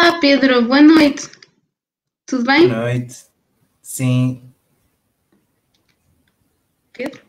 Olá, Pedro, boa noite. Tudo Boa bem? noite. Sim, Pedro?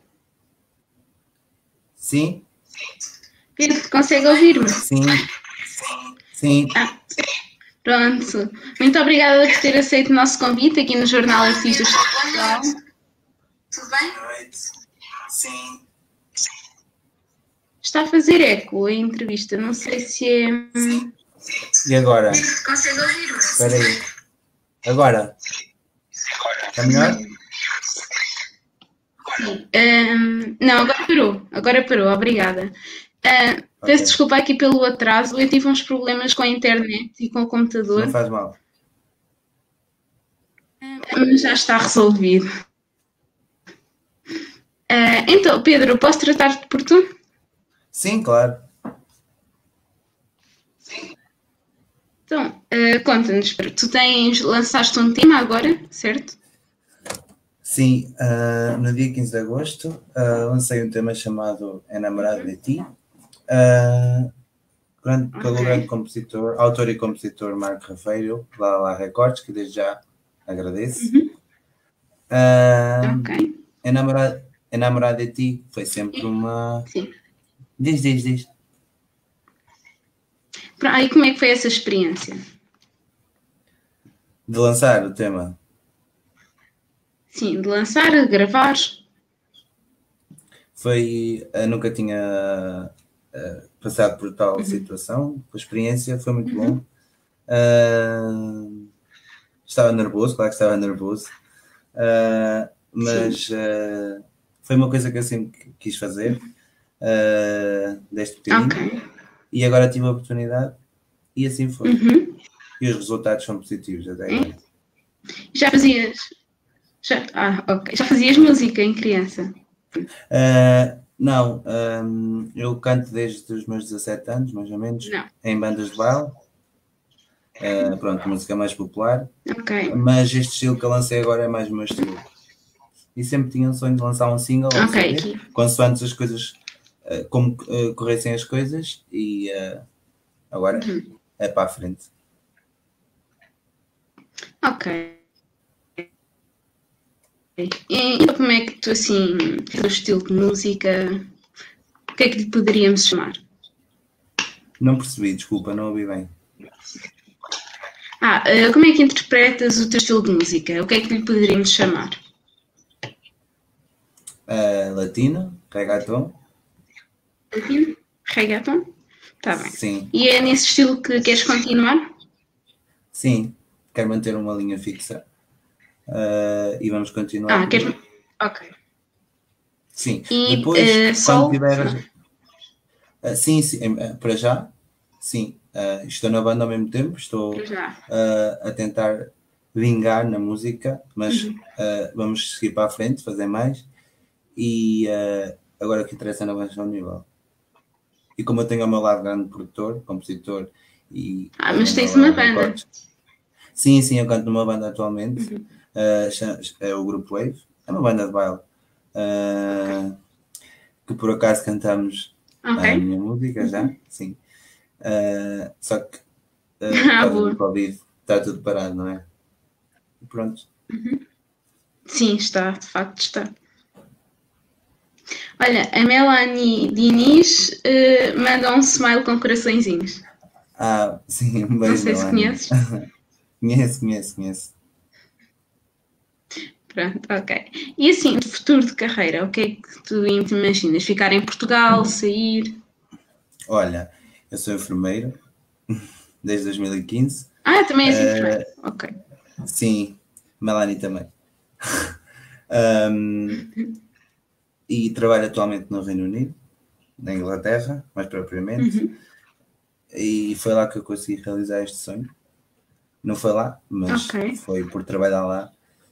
sim, Pedro, consegue ouvir-me? sim, sim. Ah, pronto. Muito obrigada por ter aceito o nosso convite aqui no Jornal Artistas de Portugal. Boa noite. Sim. Está a fazer eco a entrevista, não sei se é. E agora? Consegue ouvir-me? Espera aí. Agora? Está melhor? Sim. Não, agora parou, obrigada. Peço Ok. desculpa aqui pelo atraso, eu tive uns problemas com a internet e com o Não computador, faz mal. mas já está resolvido. Então, Pedro, posso tratar-te por tu? Sim, claro. Então, conta-nos, tu lançaste um tema agora, certo? Sim, no dia 15 de agosto lancei um tema chamado Enamorado de Ti, pelo grande Ok, compositor, autor e compositor Marco Rafeiro, lá Records, que desde já agradeço. ok, Enamorado, Enamorado de Ti foi sempre uma... sim. Diz. E como é que foi essa experiência? De lançar o tema. Sim, de lançar, de gravar. Foi, nunca tinha passado por tal situação, a experiência foi muito bom. Estava nervoso, claro que estava nervoso, Sim, mas foi uma coisa que eu sempre quis fazer, desde ok. pequenino, e agora tive a oportunidade e assim foi. Uhum. E os resultados são positivos até É? agora. Já fazias. Ok. Já fazias música em criança? Não, eu canto desde os meus 17 anos, mais ou menos, Não. em bandas de baile, pronto, música mais popular, Ok. mas este estilo que eu lancei agora é mais o meu estilo. E sempre tinha um sonho de lançar um single ou um Ok, CD, aqui. consoante as coisas, como corressem as coisas, e agora é para a frente. Ok. E como é que tu, assim, o estilo de música, o que é que lhe poderíamos chamar? Não percebi, desculpa, não ouvi bem. Como é que interpretas o teu estilo de música? O que é que lhe poderíamos chamar? Latino, reggaeton, Latino? Reggaeton? Tá bem. sim, E é nesse estilo que queres continuar? sim, quero manter uma linha fixa. E vamos continuar por Queres. aí. Ok. Sim, E depois, quando sol? tiver. Sim, para já, sim. Estou na banda ao mesmo tempo, Para estou já. a tentar vingar na música, mas vamos seguir para a frente, fazer mais. E agora o que interessa na banda é o nível. E como eu tenho ao meu lado grande produtor, compositor e Mas agente da tens uma Lala banda. Records, sim, eu canto numa banda atualmente, é o Grupo Wave, é uma banda de baile, Ok. que por acaso cantamos Ok. a minha música já, sim. Só que por causa do Boa. Covid está tudo parado, não é? E pronto. Sim, está, de facto está. Olha, a Melanie Diniz manda um smile com coraçõezinhos. Sim, um Não beijo, sei se Melanie. conheces. Conheço. Pronto, ok. E assim, de futuro de carreira, o que é que tu te imaginas? Ficar em Portugal, sair? Olha, eu sou enfermeiro desde 2015. Também és enfermeiro. Ok. Sim, Melanie também. E trabalho atualmente no Reino Unido, na Inglaterra, mais propriamente. E foi lá que eu consegui realizar este sonho. Não foi lá, Ok. mas foi por trabalhar lá.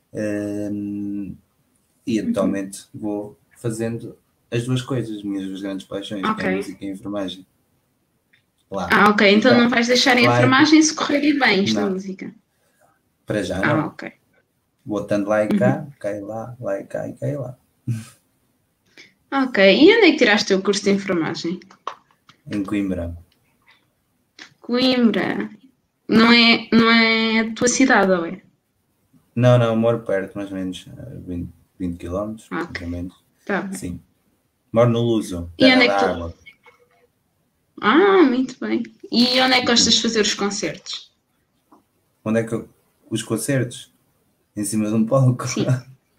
E atualmente vou fazendo as duas coisas, minhas duas grandes paixões, que Ok. é a música e a enfermagem. Lá Ok. e Então não cá. vais deixar a Lá e cá. enfermagem se correr bem esta Não, música. para já não. Ok. Vou estando lá e cá, cai lá e cá e cai lá. Ok. E onde é que tiraste o teu curso de enfermagem? Em Coimbra. Coimbra. Não é a tua cidade, ou é? Não, moro perto, mais ou menos 20 km, mais Ok, ou menos. tá bem. Sim. Moro no Luso, E terra onde é que da tu... água. Ah, muito bem. E onde é que gostas Uhum. de fazer os concertos? Onde é que os concertos? Em cima de um palco. Sim.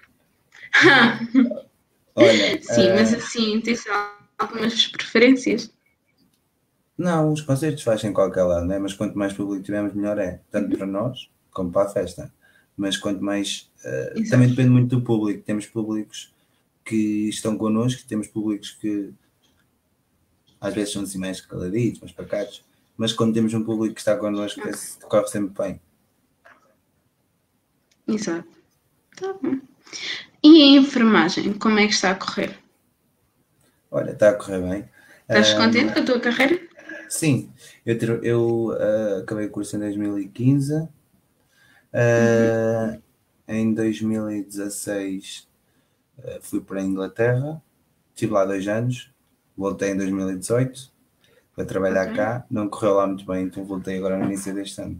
Olha, Sim, mas assim, tens algumas preferências? não, os concertos fazem em qualquer lado, né? Mas quanto mais público tivermos, melhor é. Tanto para nós como para a festa. Mas quanto mais. Também Exato. depende muito do público. Temos públicos que estão connosco, temos públicos que às vezes são assim mais caladitos, mais pacatos. Mas quando temos um público que está connosco, Ok, esse corre sempre bem. exato. Tá bom. E a enfermagem, como é que está a correr? Olha, está a correr bem. Estás contente com a tua carreira? Sim, eu acabei o curso em 2015. Uhum. Em 2016 fui para a Inglaterra, estive lá 2 anos, voltei em 2018 para Ok. trabalhar cá, não correu lá muito bem, então voltei agora no início deste ano.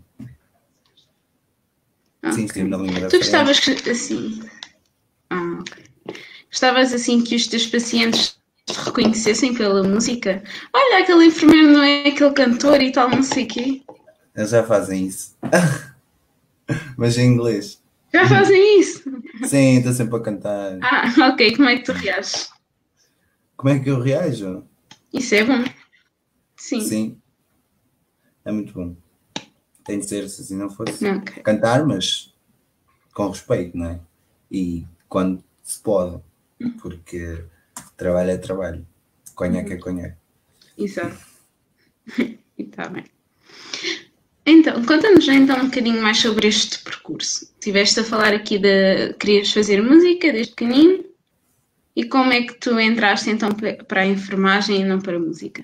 Sim, Ok. estive na linha da Tu frente. gostavas que, assim... Ah, ok. Gostavas, assim, que os teus pacientes te reconhecessem pela música? Olha, aquele enfermeiro não é aquele cantor e tal, não sei o quê. Eles já fazem isso, mas em inglês. Já fazem isso? Sim, estou sempre a cantar. Ah, ok. Como é que tu reages? Como é que eu reajo? Isso é bom. Sim. Sim, é muito bom. Tem de ser, se assim não fosse Ok. cantar, mas com respeito, não é? E quando se pode, porque trabalho é trabalho, conhaque é conhaque. Exato. E está bem. Então, conta-nos então um bocadinho mais sobre este percurso. Tiveste a falar aqui de querias fazer música desde pequenino e como é que tu entraste então para a enfermagem e não para a música?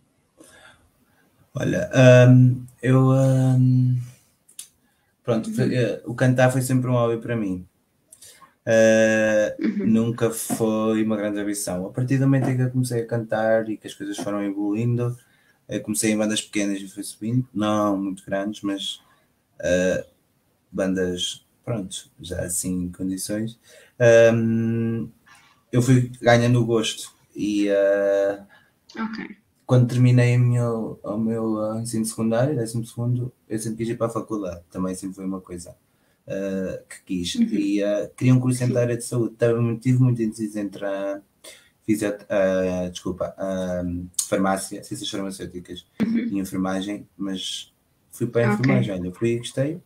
Olha, pronto, o cantar foi sempre um hobby para mim. Nunca foi uma grande ambição. A partir do momento em que eu comecei a cantar e que as coisas foram evoluindo, eu comecei em bandas pequenas e fui subindo, não muito grandes, mas bandas, pronto, já assim em condições. Eu fui ganhando o gosto e Ok. quando terminei o meu ensino secundário, 12º, eu sempre quis ir para a faculdade, também sempre foi uma coisa que quis. E queria um curso entre a Sim. área de saúde, tive muito indeciso entre farmácia, ciências farmacêuticas e enfermagem, mas fui para a Ok. enfermagem, olha, fui e gostei.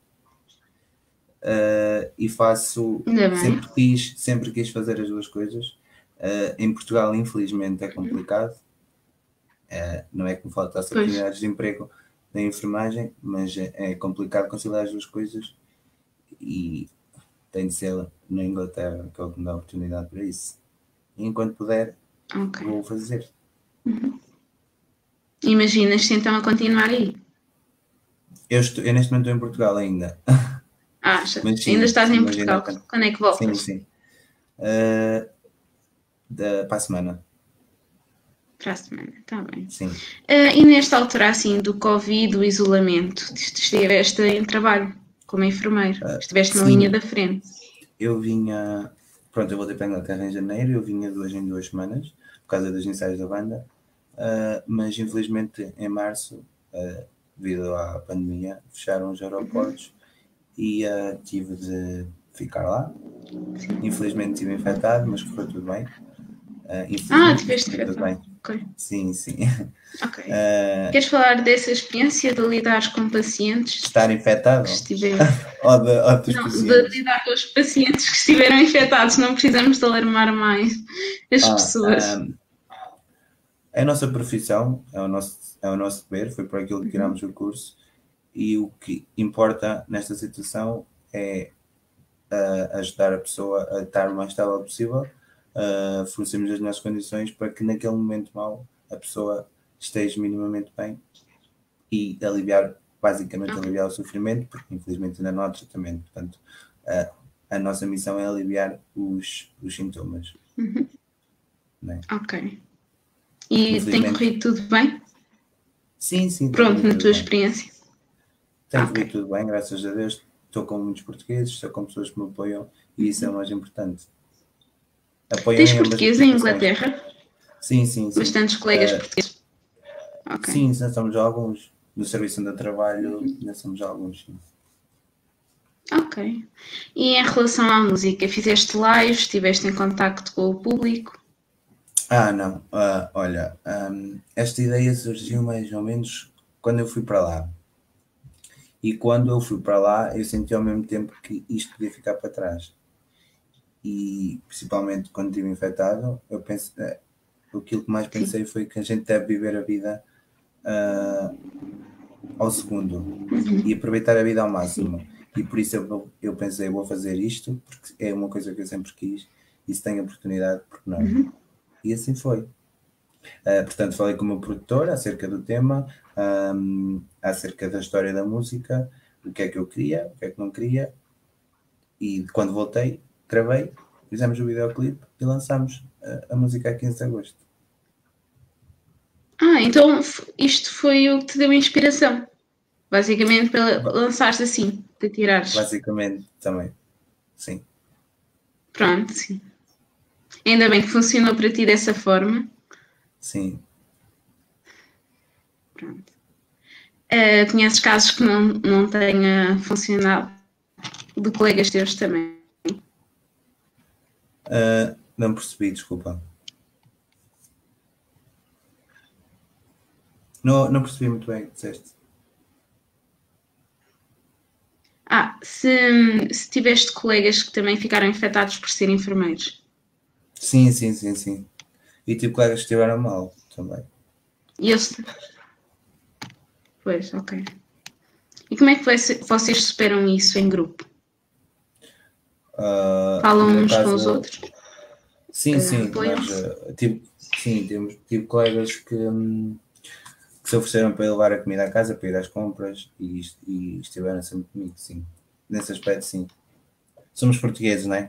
E faço, Ainda bem. sempre quis fazer as duas coisas. Em Portugal, infelizmente, é complicado. Não é que me faltasse Pois. oportunidades de emprego na enfermagem, mas é complicado conciliar as duas coisas e tem de ser na Inglaterra que é o que me dá oportunidade para isso. E enquanto puder, Ok. vou fazer. Imaginas-te então a continuar aí? Eu neste momento estou em Portugal ainda, Ah, mas ainda sim, estás em imagina. Portugal. Quando é que Sim, voltas? sim. Para a semana, Para a semana, está bem. sim. E nesta altura assim do Covid, do isolamento, estiveste em trabalho como enfermeiro, estiveste na linha Sim, da frente. eu vinha. Pronto, eu voltei para a Inglaterra em janeiro, eu vinha de 2 em 2 semanas, por causa dos ensaios da banda, mas infelizmente em março, devido à pandemia, fecharam os aeroportos e tive de ficar lá. Infelizmente estive infectado, mas correu tudo bem. Ah, Infelizmente, mas tiveste correu tudo infectado. bem. Ok. Sim, sim. Ok. Queres falar dessa experiência de lidar com pacientes Estar que infectado estiveram. ou dos Não, de pacientes. lidar com os pacientes que estiveram infectados, não precisamos de alarmar mais as Ah, pessoas. é a nossa profissão, é o nosso dever, foi por aquilo que tiramos o curso e o que importa nesta situação é ajudar a pessoa a estar o mais estável possível, fornecemos as nossas condições para que naquele momento mau a pessoa esteja minimamente bem e basicamente Ok. aliviar o sofrimento, porque infelizmente ainda não há tratamento. Portanto, a nossa missão é aliviar os sintomas. Né? Ok. E tem Infelizmente, corrido tudo bem? sim, tem Pronto, corrido na tudo tua bem. experiência. Tem corrido tudo bem, graças a Deus. Estou com muitos portugueses, estou com pessoas que me apoiam e isso é o mais importante. Tens português em Inglaterra? Sim. Bastantes colegas portugueses? Okay. Sim, já somos alguns. No serviço onde eu trabalho, ainda somos alguns, sim. Ok. E em relação à música, fizeste lives, estiveste em contacto com o público? Não. Olha, esta ideia surgiu mais ou menos quando eu fui para lá. E quando eu fui para lá, eu senti ao mesmo tempo que isto podia ficar para trás. E principalmente quando estive infectado, eu pensei, aquilo que mais pensei foi que a gente deve viver a vida ao segundo e aproveitar a vida ao máximo. E por isso eu pensei, vou fazer isto, porque é uma coisa que eu sempre quis, e se tenho oportunidade, porque não? E assim foi. Portanto, falei com o meu produtor acerca do tema, acerca da história da música, o que é que eu queria, o que é que não queria, e quando voltei, gravei, fizemos o videoclipe e lançámos a música a 15 de agosto. Então isto foi o que te deu inspiração, basicamente, para lançar-te assim, para tirares. Basicamente, também, sim. Pronto, sim. Ainda bem que funcionou para ti dessa forma. Sim. Pronto. Conheces casos que não tenha funcionado? De colegas teus também? Não percebi, desculpa. Não percebi muito bem o que disseste. Se tiveste colegas que também ficaram infectados por serem enfermeiros. Sim. E tive colegas que estiveram mal também. E eles... Pois, ok. E como é que vocês superam isso em grupo? Falam uns com os outros? Sim. Tive colegas que se ofereceram para ir levar a comida à casa, para ir às compras e estiveram sempre comigo, sim. Nesse aspecto, sim. Somos portugueses, não é?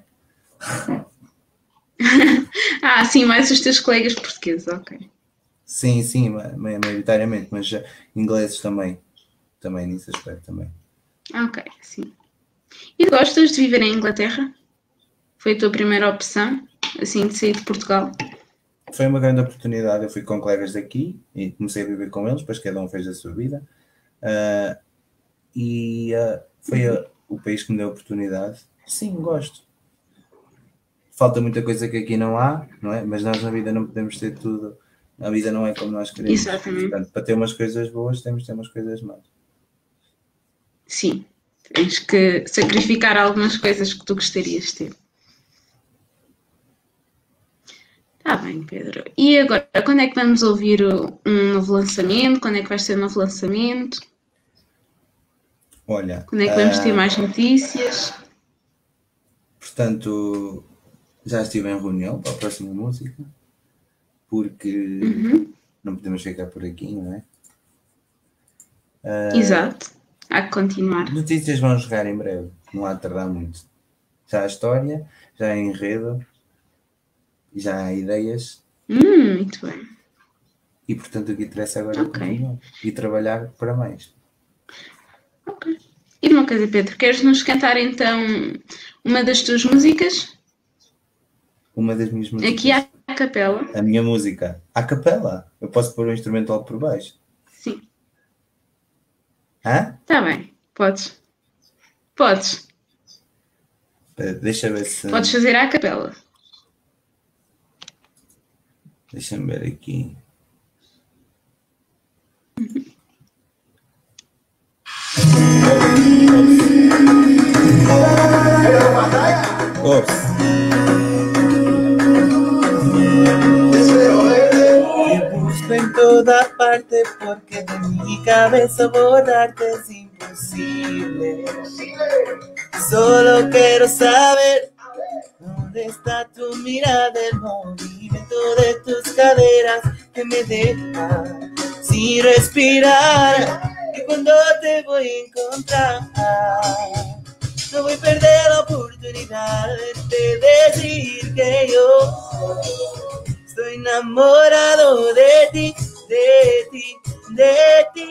Sim, mais os teus colegas portugueses, ok. Sim, maioritariamente, mas ingleses também nesse aspecto também. Ok, sim. E gostas de viver em Inglaterra? Foi a tua primeira opção, assim, de sair de Portugal? Foi uma grande oportunidade, eu fui com colegas daqui e comecei a viver com eles, depois cada um fez a sua vida. Foi o país que me deu a oportunidade. Sim, gosto. Falta muita coisa que aqui não há, não é? Mas nós na vida não podemos ter tudo. A vida não é como nós queremos. Exatamente. Portanto, para ter umas coisas boas, temos de ter umas coisas más. Sim. Tens que sacrificar algumas coisas que tu gostarias de ter. Está bem, Pedro. E agora, quando é que vamos ouvir um novo lançamento? Quando é que vai ser um novo lançamento? Olha... Quando é que vamos ter mais notícias? Portanto, já estive em reunião para a próxima música, porque não podemos ficar por aqui, não é? Exato. Há que continuar. Notícias vão chegar em breve, não há de tardar muito. Já há história, já há enredo, já há ideias. Muito bem. E portanto o que interessa agora é continuar e trabalhar para mais. Ok. E uma coisa, Pedro, queres-nos cantar então uma das tuas músicas? Uma das minhas músicas? Aqui à capela. A minha música? À capela? Eu posso pôr o instrumental por baixo? Sim. Tá bem, podes. Deixa ver se... Podes fazer à capela. Deixa-me ver aqui. Ops. Te busco en toda parte porque de mi cabeza borrarte es imposible. Solo quiero saber dónde está tu mirada, el movimiento de tus caderas que me deja sin respirar. Y cuando te voy a encontrar, no voy a perder la oportunidad de decir que yo estoy enamorado de ti, de ti, de ti.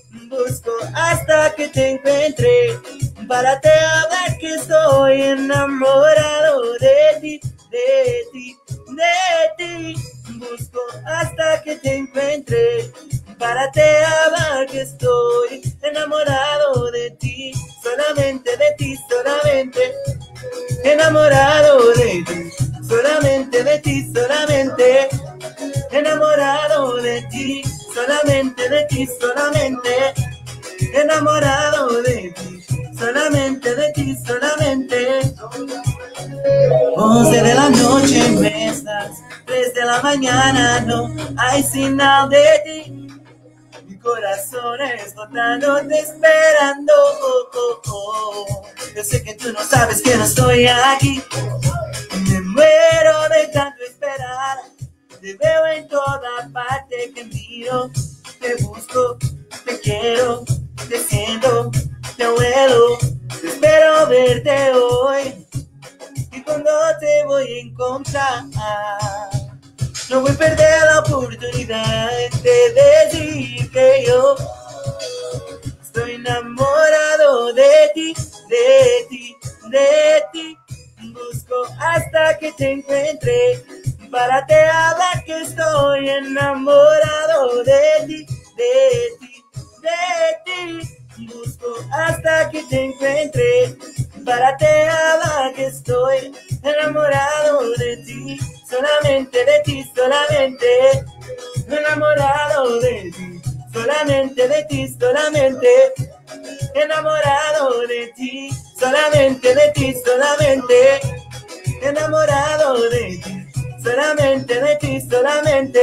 busco hasta que te encuentre, para te hablar que estoy enamorado de ti, de ti, de ti. Busco hasta que te encuentre, para te hablar que estoy enamorado de ti, solamente de ti, solamente enamorado de ti, solamente de ti, solamente enamorado de ti, solamente de ti, solamente enamorado de ti, solamente de ti, solamente. 11 de la noche me estás, 3 de la mañana no hay señal de ti. Mi corazón explotándote esperando. Oh, oh, oh. Yo sé que tú no sabes que no estoy aquí. Me muero de tanto esperar. Te veo en toda parte que miro. Te busco, te quiero, te siento, te huelo. Te espero verte hoy. Y cuando te voy a encontrar, no voy a perder la oportunidad de decir que yo estoy enamorado de ti, de ti, de ti. Busco hasta que te encuentre, para te hablar que estoy enamorado de ti, de ti, de ti. Busco hasta que te encuentre, para te hablar que estoy enamorado de ti, solamente de ti, solamente enamorado de ti, solamente de ti, solamente enamorado de ti, solamente de ti, solamente enamorado de ti, solamente de ti, solamente.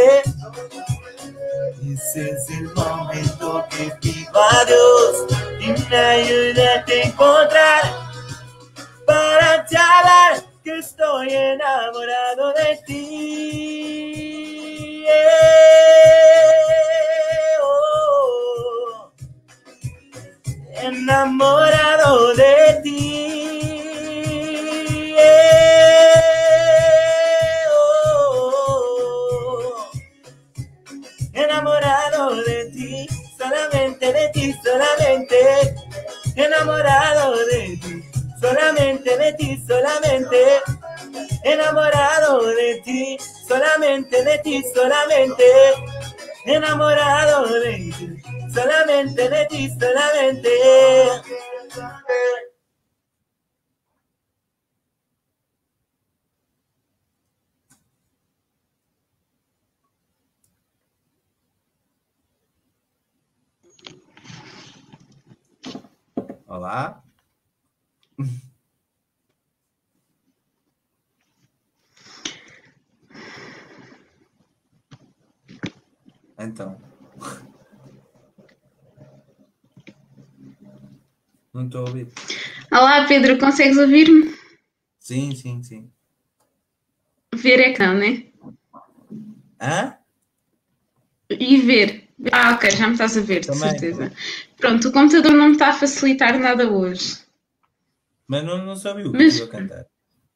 Ese es el momento que pido a Dios y me ayuda a encontrar, para charlar que estoy enamorado de ti. Oh, enamorado de ti. Oh, enamorado de ti, solamente de ti, solamente enamorado de ti, solamente de ti, solamente enamorado de ti, solamente de ti, solamente enamorado de ti, solamente de ti, solamente. Olá. Então. Não estou a ouvir. Olá, Pedro, consegues ouvir-me? Sim, sim, sim. Ver é que não, né? Hã? E ver. Ah, ok, já me estás a ver, de Também. certeza. Pronto, o computador não me está a facilitar nada hoje. Mas não sabia o que eu estive Mas a cantar.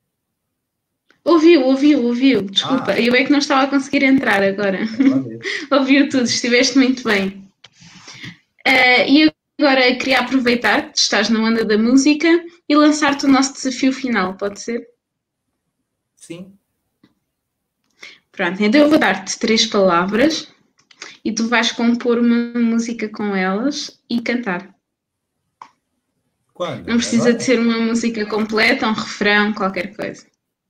ouviu. Desculpa, Ah, eu é que não estava a conseguir entrar agora. estava a ver. Ouviu tudo, estiveste muito bem. E agora queria aproveitar que estás na onda da música e lançar-te o nosso desafio final, pode ser? Sim. Pronto, então eu vou dar-te 3 palavras e tu vais compor uma música com elas e cantar. Não Quando? precisa de Agora? ser uma música completa, um refrão, qualquer coisa.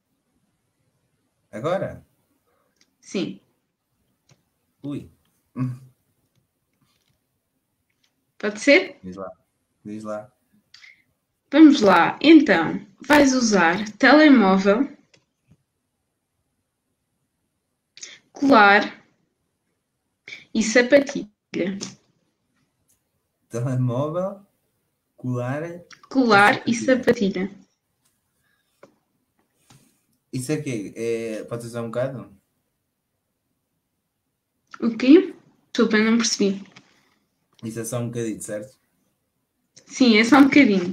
Agora? Sim, Ui. pode ser? Diz lá. Diz lá. Vamos lá. Então, vais usar telemóvel, colar e sapatilha. Telemóvel, colar e Colar e sapatilha. sapatilha. Isso aqui pode usar um bocado? O quê? Desculpa, não percebi. Isso é só um bocadinho, certo? Sim, é só um bocadinho.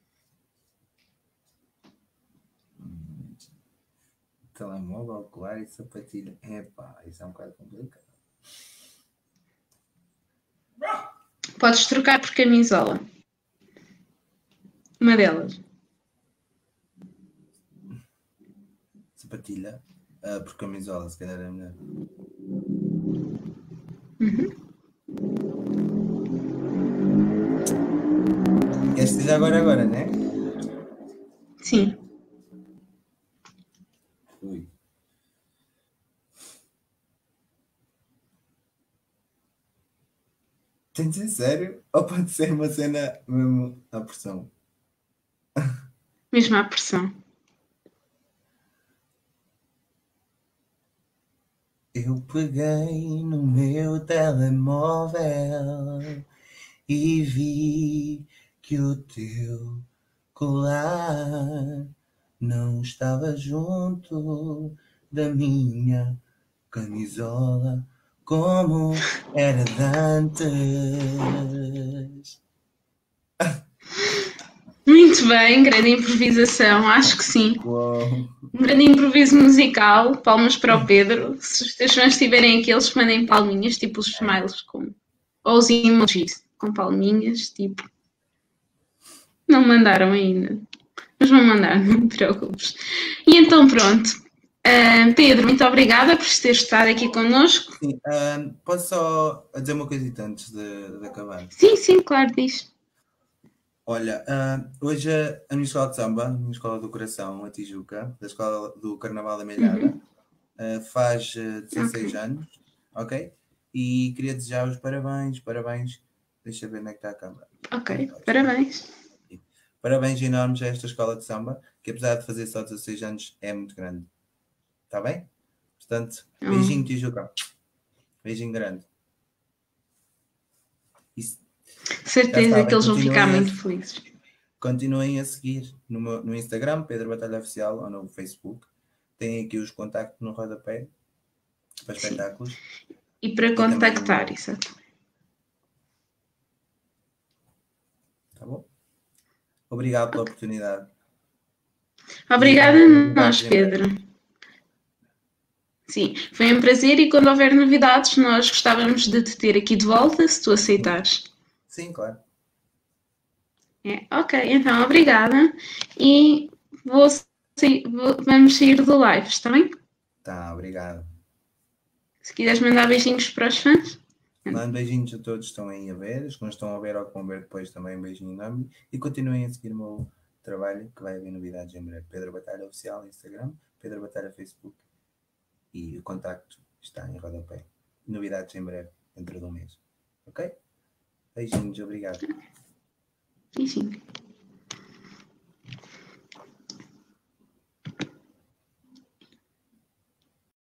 Telemóvel, colar e sapatilha. Epá, isso é um bocado complicado. Podes trocar por camisola. Uma delas. Sapatilha. Por camisola, se calhar é melhor. Queres dizer agora, né? Sim. Ui. Tem de ser sério? Ou pode ser uma cena mesmo à pressão? Mesmo à pressão. Eu peguei no meu telemóvel e vi que o teu colar não estava junto da minha camisola como era de antes. Muito bem, grande improvisação, acho que sim. Uou. Um grande improviso musical, palmas para o Pedro. Se os teus fãs tiverem aqueles que mandem palminhas, tipo os smiles com, ou os emojis com palminhas, tipo. Não mandaram ainda. Mas vão mandar, não te preocupes. E então pronto. Pedro, muito obrigada por ter estado aqui connosco. Sim, posso só dizer uma coisita antes de acabar? Sim, sim, claro, diz. Olha, hoje a minha escola de samba, a minha escola do coração, a Tijuca, da escola do Carnaval da Melhada, faz 16 Ok. anos, ok? E queria desejar os parabéns. Deixa eu ver onde é que está a câmara. Ok, Acho que parabéns. parabéns enormes a esta escola de samba, que apesar de fazer só 16 anos, é muito grande. Está bem? Portanto, beijinho, Tijuca. Beijinho grande. Isso, já Certeza que sabem, eles vão ficar muito felizes. continuem a seguir no Instagram, Pedro Batalha Oficial, ou no Facebook. Tem aqui os contactos no rodapé para Sim. espetáculos. E para E também o contactar, meu. exato. Tá bom? Obrigado pela oportunidade. E Obrigada a nós, novidades em breve. Pedro. Sim, foi um prazer e quando houver novidades, nós gostávamos de te ter aqui de volta, se tu aceitares. Sim, claro. Ok, então obrigada e vamos sair do live, está bem? Tá, obrigado. Se quiseres mandar beijinhos para os fãs. Mando beijinhos a todos que estão aí a ver, os que não estão a ver ou que vão ver depois também um beijinho enorme e continuem a seguir o meu trabalho que vai haver novidades em breve. Pedro Batalha Oficial Instagram, Pedro Batalha Facebook e o contacto está em rodapé. Novidades em breve, dentro de um mês. Ok? Beijinhos, obrigado. Beijinho.